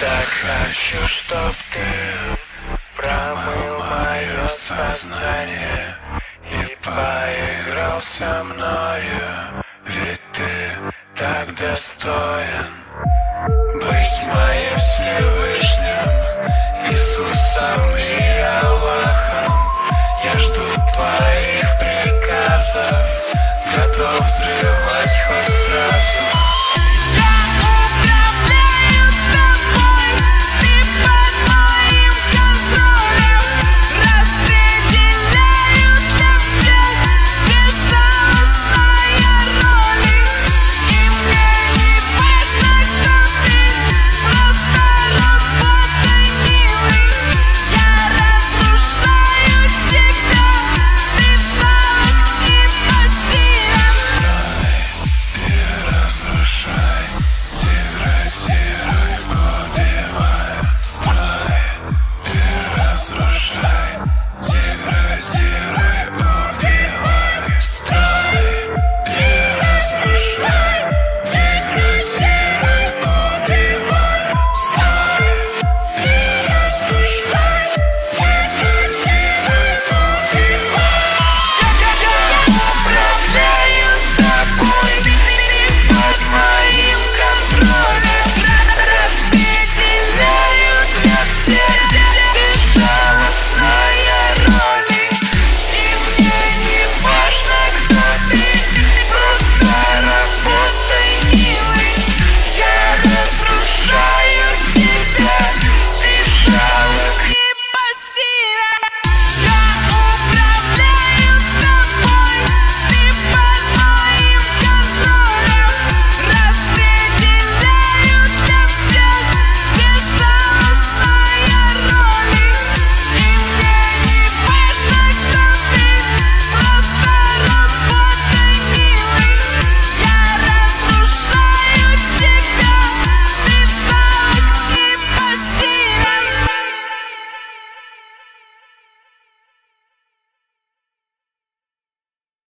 Так хочу, чтоб ты промыл мое сознание и поиграл со мною, ведь ты так достоин быть моим Всевышним, Иисусом и Аллахом. Я жду твоих приказов, готов взрывать хоть сразу.